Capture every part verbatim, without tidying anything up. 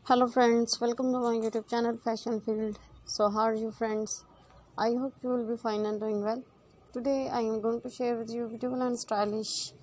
Hello friends, welcome to my YouTube channel Fashion Field. So how are you friends? I hope you will be fine and doing well. Today I am going to share with you beautiful and stylish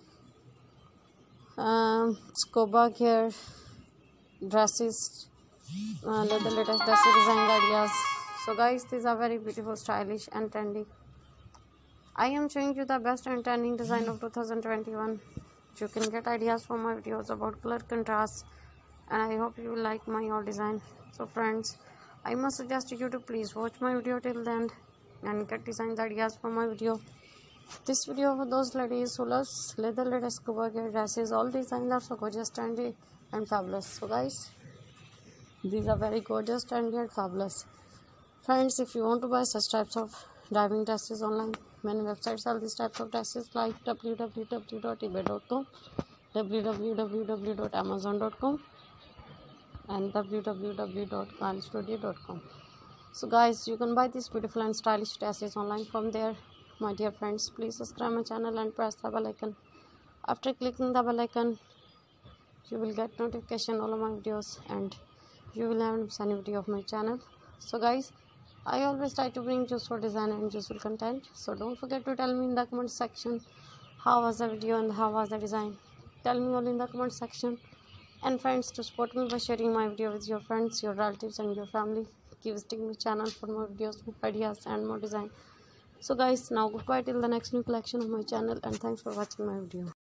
um, scuba gear dresses, uh, the latest dress design ideas. So guys, these are very beautiful, stylish and trendy. I am showing you the best and trending design of two thousand twenty-one. You can get ideas from my videos about color contrast, and I hope you will like my all design. So friends, I must suggest you to please watch my video till the end and get design ideas from my video. This video for those ladies who loves leather leather scuba gear dresses. All designs are so gorgeous, trendy and fabulous. So guys, these are very gorgeous, trendy and fabulous. Friends, if you want to buy such types of diving dresses online, many websites sell these types of dresses like w w w dot ebay dot com, w w w dot amazon dot com, and w w w dot khan studio dot com. So guys, you can buy these beautiful and stylish dresses online from there. My dear friends, please subscribe my channel and press the bell icon. After clicking the bell icon, you will get notification all of my videos and you will have any video of my channel. So guys, I always try to bring useful design and useful content. So don't forget to tell me in the comment section how was the video and how was the design. Tell me all in the comment section. And friends, to support me by sharing my video with your friends, your relatives and your family. Keep visiting my channel for more videos, more ideas and more design. So guys, now goodbye till the next new collection of my channel, and thanks for watching my video.